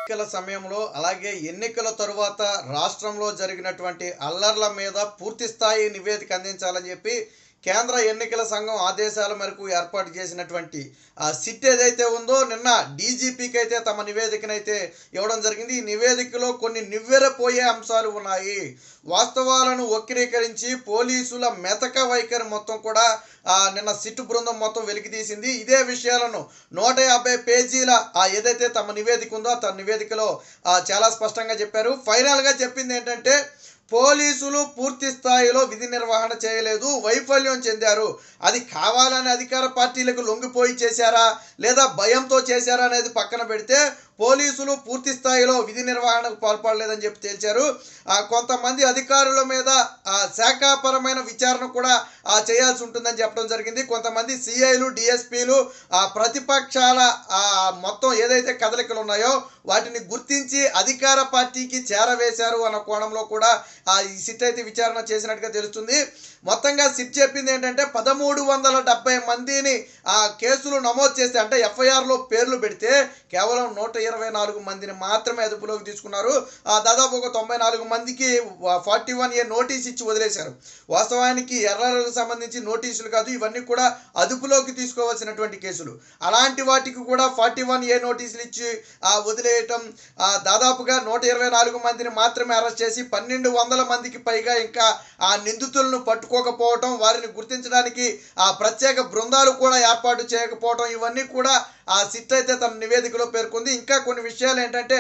ఎన్నికల సమయంలో అలాగే ఎన్నికల తరువాత రాష్ట్రంలో జరిగినటువంటి అల్లర్ల మీద పూర్తి స్థాయి నివేదిక అందించాలని చెప్పి కేంద్ర ఎన్నికల సంఘం ఆదేశాల మేరకు ఏర్పాటు చేసినటువంటి సిట్ ఏదైతే ఉందో నిన్న డీజీపీకి అయితే తమ నివేదికనైతే ఇవ్వడం జరిగింది. ఈ నివేదికలో కొన్ని నివ్వెరపోయే అంశాలు ఉన్నాయి. వాస్తవాలను వక్రీకరించి పోలీసుల మెతక వైఖరి మొత్తం కూడా నిన్న సిట్ బృందం మొత్తం వెలికితీసింది. ఇదే విషయాలను 150 పేజీల ఏదైతే తమ నివేదిక ఉందో తమ నివేదికలో చాలా స్పష్టంగా చెప్పారు. ఫైనల్గా చెప్పింది ఏంటంటే పోలీసులు పూర్తి స్థాయిలో విధి నిర్వహణ చేయలేదు, వైఫల్యం చెందారు. అది కావాలని అధికార పార్టీలకు లొంగిపోయి చేశారా లేదా భయంతో చేశారా అనేది పక్కన పెడితే పోలీసులు పూర్తి స్థాయిలో విధి నిర్వహణకు పాల్పడలేదని చెప్పి తేల్చారు. కొంతమంది అధికారుల మీద శాఖాపరమైన విచారణ కూడా చేయాల్సి ఉంటుందని చెప్పడం జరిగింది. కొంతమంది సిఐలు డిఎస్పీలు ప్రతిపక్షాల మొత్తం ఏదైతే కదలికలు ఉన్నాయో వాటిని గుర్తించి అధికార పార్టీకి చేరవేశారు అన్న కోణంలో కూడా ఈ సిట్ అయితే విచారణ చేసినట్టుగా తెలుస్తుంది. మొత్తంగా సిట్ చెప్పింది ఏంటంటే 1370 మందిని కేసులు నమోదు చేస్తే అంటే ఎఫ్ఐఆర్లో పేర్లు పెడితే కేవలం 124 మందిని మాత్రమే అదుపులోకి తీసుకున్నారు. దాదాపు ఒక 94 మందికి 41A నోటీస్ ఇచ్చి వదిలేశారు. వాస్తవానికి ఎర్రలకు సంబంధించి నోటీసులు కాదు, ఇవన్నీ కూడా అదుపులోకి తీసుకోవాల్సినటువంటి కేసులు. అలాంటి వాటికి కూడా 41A నోటీసులు ఇచ్చి వదిలేయటం, దాదాపుగా 124 మందిని మాత్రమే అరెస్ట్ చేసి 1200 మందికి పైగా ఇంకా నిందితులను పట్టుకోకపోవటం, వారిని గుర్తించడానికి ప్రత్యేక బృందాలు కూడా ఏర్పాటు చేయకపోవటం, ఇవన్నీ కూడా సిట్ అయితే తన నివేదికలో పేర్కొంది. ఇంకా కొన్ని విషయాలు ఏంటంటే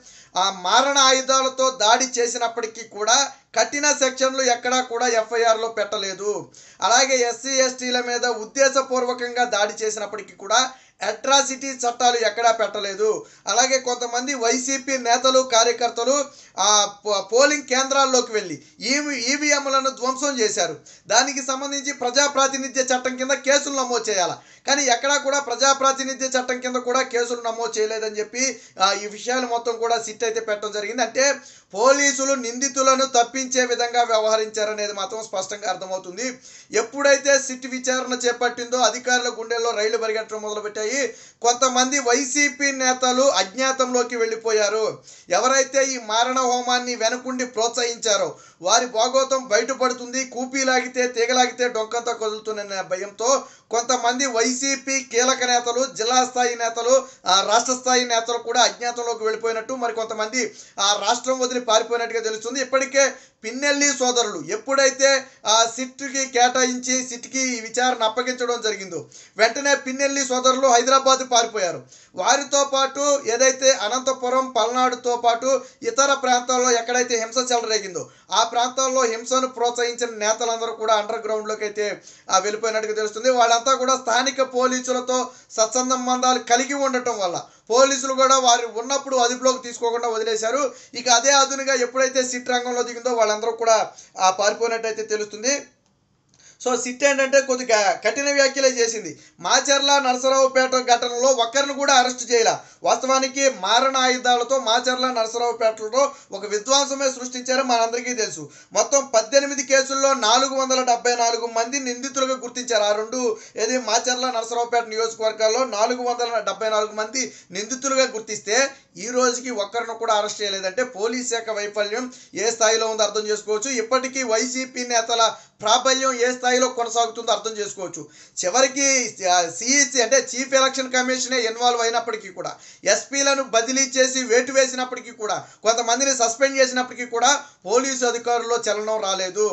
మారణ ఆయుధాలతో దాడి చేసినప్పటికీ కూడా కఠిన సెక్షన్లు ఎక్కడా కూడా ఎఫ్ఐఆర్లో పెట్టలేదు. అలాగే ఎస్సీ ఎస్టీల మీద ఉద్దేశపూర్వకంగా దాడి చేసినప్పటికీ కూడా అట్రాసిటీ చట్టాలు ఎక్కడా పెట్టలేదు. అలాగే కొంతమంది వైసీపీ నేతలు కార్యకర్తలు పోలింగ్ కేంద్రాల్లోకి వెళ్ళి ఈవీఎంలను ధ్వంసం చేశారు. దానికి సంబంధించి ప్రజాప్రాతినిధ్య చట్టం కింద కేసులు నమోదు చేయాలి, కానీ ఎక్కడా కూడా ప్రజాప్రాతినిధ్య చట్టం కింద కూడా కేసులు నమోదు చేయలేదని చెప్పి ఈ విషయాలు మొత్తం కూడా సిట్ అయితే పెట్టడం జరిగింది. అంటే పోలీసులు నిందితులను తప్పించే విధంగా వ్యవహరించారనేది మాత్రం స్పష్టంగా అర్థమవుతుంది. ఎప్పుడైతే సిట్ విచారణ చేపట్టిందో అధికారుల గుండెల్లో రైళ్లు పరిగెట్టడం మొదలుపెట్టాయి. కొంతమంది వైసీపీ నేతలు అజ్ఞాతంలోకి వెళ్ళిపోయారు. ఎవరైతే ఈ మారణ హోమాన్ని వెనుకుండి ప్రోత్సహించారో వారి భాగోతం బయటపడుతుంది, కూపీలాగితే తీగలాగితే డొంకంతా కదులుతున్న భయంతో కొంతమంది వైసీపీ కీలక నేతలు, జిల్లా స్థాయి నేతలు, రాష్ట్ర స్థాయి నేతలు కూడా అజ్ఞాతంలోకి వెళ్ళిపోయినట్టు, మరి కొంతమంది రాష్ట్రం వదిలి పారిపోయినట్టుగా తెలుస్తుంది. ఇప్పటికే పిన్నెల్లి సోదరులు ఎప్పుడైతే సిట్కి కేటాయించి సిట్కి ఈ విచారణ అప్పగించడం జరిగిందో వెంటనే పిన్నెల్లి సోదరులు హైదరాబాద్ పారిపోయారు. వారితో పాటు ఏదైతే అనంతపురం, పల్నాడుతో పాటు ఇతర ప్రాంతాల్లో ఎక్కడైతే హింస చెలరేగిందో ఆ ప్రాంతాల్లో హింసను ప్రోత్సహించిన నేతలందరూ కూడా అండర్ గ్రౌండ్లోకి అయితే వెళ్ళిపోయినట్టుగా తెలుస్తుంది. వాళ్ళంతా కూడా స్థానిక పోలీసులతో సత్సంబంధాలు కలిగి ఉండటం వల్ల పోలీసులు కూడా వారు ఉన్నప్పుడు అదుపులోకి తీసుకోకుండా వదిలేశారు. ఇక అదే అదునుగా ఎప్పుడైతే సిట్ రంగంలో దిగిందో వాళ్ళందరూ కూడా పారిపోయినట్టయితే తెలుస్తుంది. సో సిట్ ఏంటంటే కొద్దిగా కఠిన వ్యాఖ్యలే చేసింది. మాచర్ల నరసరావుపేట ఘటనలో ఒక్కరిని కూడా అరెస్ట్ చేయాల. వాస్తవానికి మారణ ఆయుధాలతో మాచర్ల నరసరావుపేటలో ఒక విధ్వంసమే సృష్టించారో మనందరికీ తెలుసు. మొత్తం 18 కేసుల్లో 474 మంది నిందితులుగా గుర్తించారు. ఆ రెండు ఏది మాచర్ల నరసరావుపేట నియోజకవర్గాల్లో 474 మంది నిందితులుగా గుర్తిస్తే ఈ రోజుకి ఒక్కరిని కూడా అరెస్ట్ చేయలేదంటే పోలీస్ శాఖ వైఫల్యం ఏ స్థాయిలో ఉందో అర్థం చేసుకోవచ్చు. ఇప్పటికీ వైసీపీ నేతల ప్రాబల్యం ఏ స్థాయిలో కొనసాగుతుందో అర్థం చేసుకోవచ్చు. చివరికి సిఇసి అంటే చీఫ్ ఎలక్షన్ కమిషనే ఇన్వాల్వ్ అయినప్పటికీ కూడా, ఎస్పీలను బదిలీ చేసి వేటు వేసినప్పటికీ కూడా, కొంతమందిని సస్పెండ్ చేసినప్పటికీ కూడా పోలీసు అధికారుల్లో చలనం రాలేదు.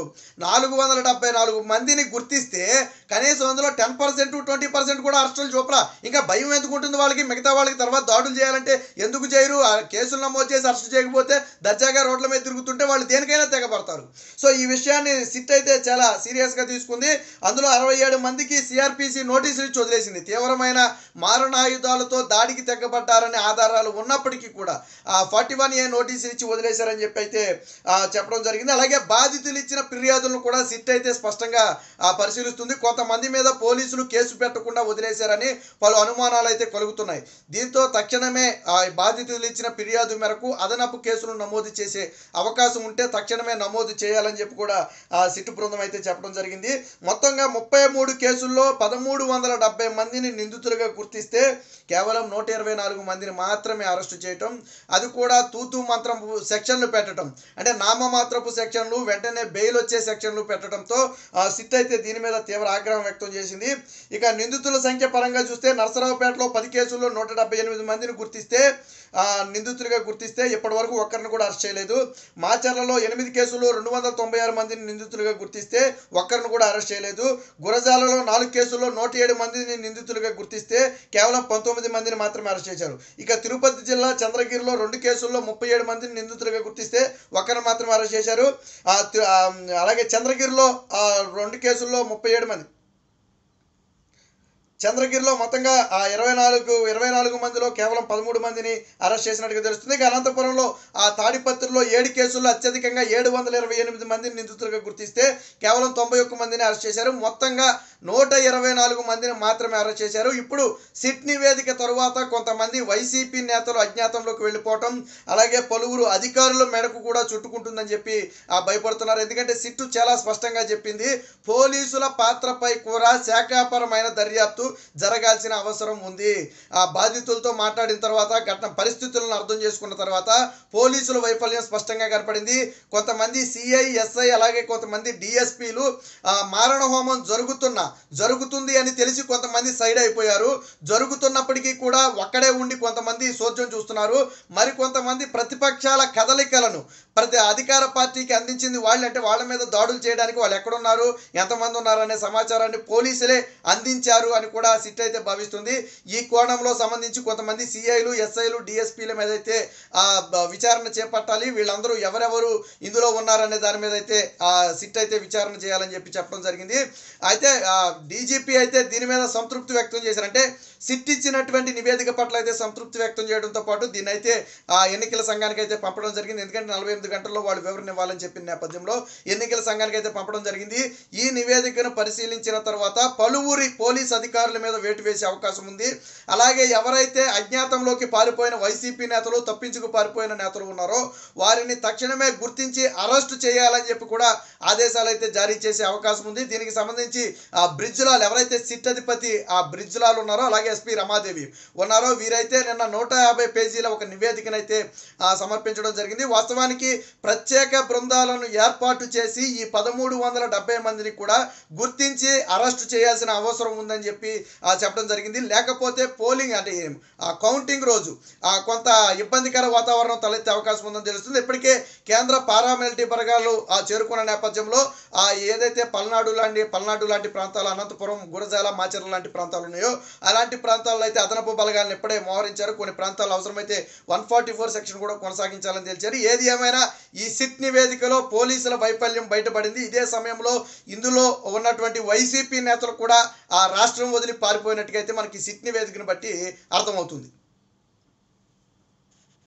474 మందిని గుర్తిస్తే కనీసం అందులో 10% 20% కూడా అరెస్టులు చూపరా. ఇంకా భయం ఎందుకు ఉంటుంది వాళ్ళకి? మిగతా వాళ్ళకి తర్వాత దాడులు చేయాలంటే ఎందుకు చేయరు? కేసులు నమోదు చేసి అరెస్ట్ చేయకపోతే దర్జాగా రోడ్ల మీద తిరుగుతుంటే వాళ్ళు దేనికైనా తెగపడతారు. సో ఈ విషయాన్ని సిట్ అయితే చాలా సీరియస్గా తీసుకుంది. అందులో 67 మందికి సిఆర్పిసి నోటీసులు ఇచ్చి వదిలేసింది. తీవ్రమైన మారణాయుధాలతో దాడికి తెగబడ్డారనే ఆధారాలు ఉన్నప్పటికీ కూడా 41A నోటీసులు ఇచ్చి వదిలేశారని చెప్పి అయితే చెప్పడం జరిగింది. అలాగే బాధితులు ఇచ్చిన ఫిర్యాదులను కూడా సిట్ అయితే స్పష్టంగా పరిశీలిస్తుంది. కొంతమంది మీద పోలీసులు కేసు పెట్టకుండా వదిలేశారని పలు అనుమానాలు అయితే కలుగుతున్నాయి. దీంతో తక్షణమే బాధితులు ఇచ్చిన ఫిర్యాదు మేరకు అదనపు కేసులు నమోదు చేసే అవకాశం ఉంటే తక్షణమే నమోదు చేయాలని చెప్పి కూడా సిట్ బృందం అయితే చెప్పడం జరిగింది. మొత్తంగా 33 కేసుల్లో 1370 మందిని నిందితులుగా గుర్తిస్తే కేవలం 124 మందిని మాత్రమే అరెస్టు చేయటం, అది కూడా తూతూ మంత్రం సెక్షన్లు పెట్టడం, అంటే నామమాత్రపు సెక్షన్లు, వెంటనే బెయిల్ వచ్చే సెక్షన్లు పెట్టడంతో సిట్ అయితే దీని మీద తీవ్ర ఆగ్రహం వ్యక్తం చేసింది. ఇక నిందితుల సంఖ్య పరంగా చూస్తే నరసరావుపేటలో 10 కేసుల్లో 178 మందిని నిందితులుగా గుర్తిస్తే ఇప్పటి వరకు ఒక్కరిని కూడా అరెస్ట్ చేయలేదు. మాచర్లలో 8 కేసుల్లో 296 మందిని నిందితులుగా గుర్తిస్తే ఒక్కరిని కూడా అరెస్ట్ చేయలేదు. గురజాలలో 4 కేసుల్లో 107 మందిని నిందితులుగా గుర్తిస్తే కేవలం 19 మందిని మాత్రమే అరెస్ట్ చేశారు. ఇక తిరుపతి జిల్లా చంద్రగిరిలో 2 కేసుల్లో 37 మందిని నిందితులుగా గుర్తిస్తే ఒక్కరిని మాత్రమే అరెస్ట్ చేశారు. అలాగే చంద్రగిరిలో 2 కేసుల్లో 37 మంది, చంద్రగిరిలో మొత్తంగా 24 మందిలో కేవలం 13 మందిని అరెస్ట్ చేసినట్టుగా తెలుస్తుంది. ఇక అనంతపురంలో తాడిపత్రిలో 7 కేసుల్లో అత్యధికంగా 728 మందిని నిందితులుగా గుర్తిస్తే కేవలం 91 మందిని అరెస్ట్ చేశారు. మొత్తంగా 124 మందిని మాత్రమే అరెస్ట్ చేశారు. ఇప్పుడు సిట్ నివేదిక తరువాత కొంతమంది వైసీపీ నేతలు అజ్ఞాతంలోకి వెళ్ళిపోవటం, అలాగే పలువురు అధికారుల మెడకు కూడా చుట్టుకుంటుందని చెప్పి భయపడుతున్నారు. ఎందుకంటే సిట్టు చాలా స్పష్టంగా చెప్పింది, పోలీసుల పాత్రపై కూడా శాఖాపరమైన దర్యాప్తు జరగాల్సిన అవసరం ఉంది. బాధితులతో మాట్లాడిన తర్వాత ఘటన పరిస్థితులను అర్థం చేసుకున్న తర్వాత పోలీసుల వైఫల్యం స్పష్టంగా కనపడింది. కొంతమంది సిఐ, ఎస్ఐ, అలాగే కొంతమంది డిఎస్పీలు మారణ హోమం జరుగుతుంది అని తెలిసి కొంతమంది సైడ్ అయిపోయారు. జరుగుతున్నప్పటికీ కూడా ఒక్కడే ఉండి కొంతమంది సోద్యం చూస్తున్నారు. మరి కొంతమంది ప్రతిపక్షాల కదలికలను ప్రతి అధికార పార్టీకి అందించింది వాళ్ళు, అంటే వాళ్ళ మీద దాడులు చేయడానికి వాళ్ళు ఎక్కడున్నారు, ఎంతమంది ఉన్నారు అనే సమాచారాన్ని పోలీసులే అందించారు అని కూడా సిట్ అయితే భావిస్తుంది. ఈ కోణంలో సంబంధించి కొంతమంది సిఐలు, ఎస్ఐలు, డిఎస్పీల మీద అయితే విచారణ చేపట్టాలి. వీళ్ళందరూ ఎవరెవరు ఇందులో ఉన్నారనే దాని మీద అయితే సిట్ అయితే విచారణ చేయాలని చెప్పడం జరిగింది. అయితే డీజీపీ అయితే దీని మీద సంతృప్తి వ్యక్తం చేశారు. అంటే సిట్ ఇచ్చినటువంటి నివేదిక పట్ల అయితే సంతృప్తి వ్యక్తం చేయడంతో పాటు దీన్ని అయితే ఎన్నికల సంఘానికి అయితే పంపడం జరిగింది. ఎందుకంటే 48 గంటల్లో వాళ్ళు వివరణ ఇవ్వాలని చెప్పిన నేపథ్యంలో ఎన్నికల సంఘానికి అయితే పంపడం జరిగింది. ఈ నివేదికను పరిశీలించిన తర్వాత పలువురి పోలీస్ అధికారుల మీద వేటు వేసే అవకాశం ఉంది. అలాగే ఎవరైతే అజ్ఞాతంలోకి పారిపోయిన వైసీపీ నేతలు, తప్పించుకు పారిపోయిన నేతలు ఉన్నారో వారిని తక్షణమే గుర్తించి అరెస్టు చేయాలని చెప్పి కూడా ఆదేశాలు అయితే జారీ చేసే అవకాశం ఉంది. దీనికి సంబంధించి బ్రిడ్జ్లాల్, ఎవరైతే సిట్ అధిపతి బ్రిడ్జ్లాల్ ఉన్నారో, అలాగే ఎస్పీ రమాదేవి ఉన్నారో, వీరైతే నిన్న 150 పేజీల ఒక నివేదికనైతే సమర్పించడం జరిగింది. వాస్తవానికి ప్రత్యేక బృందాలను ఏర్పాటు చేసి ఈ 1370 మందిని కూడా గుర్తించి అరెస్టు చేయాల్సిన అవసరం ఉందని చెప్పి చెప్పడం జరిగింది. లేకపోతే పోలింగ్ అంటే కౌంటింగ్ రోజు కొంత ఇబ్బందికర వాతావరణం తలెత్తే అవకాశం ఉందని తెలుస్తుంది. ఇప్పటికే కేంద్ర పారామిలిటరీ బలగాలు చేరుకున్న నేపథ్యంలో ఏదైతే పల్నాడు లాంటి ప్రాంతాలు, అనంతపురం, గురజాల, మాచర్ల లాంటి ప్రాంతాలు ఉన్నాయో అలాంటి ప్రాంతాల్లో అయితే అదనపు బలగాలను ఎప్పుడే మోహరించారు. కొన్ని ప్రాంతాలు అవసరమైతే 144 సెక్షన్ కూడా కొనసాగించాలని తెలిచారు. ఏది ఏమైనా ఈ సిట్ నివేదికలో పోలీసుల వైఫల్యం బయటపడింది. ఇదే సమయంలో ఇందులో ఉన్నటువంటి వైసీపీ నేతలు కూడా రాష్ట్రం వదిలి పారిపోయినట్టుగా అయితే మనకి సిట్ నివేదికను బట్టి అర్థమవుతుంది.